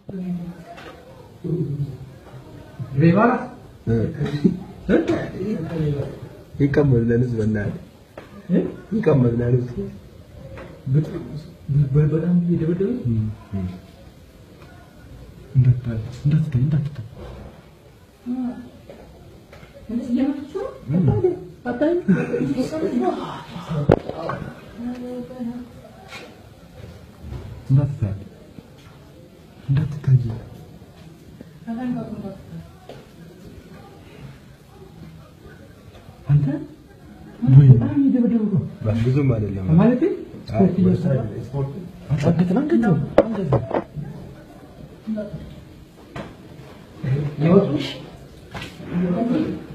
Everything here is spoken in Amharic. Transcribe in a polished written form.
Revara? ይቀመጥ ለነስ በእናትህ ይቀመጥ ለነስ በጣም እየደበደበ እንዳትታይ እንደዚህ የመጥቶ አታይ እንዳትታይ አንተ ወይ በጣም እየደበደበ ነው ብዙም አይደለም ማለት ስፖርት አንገት ይወጡሽ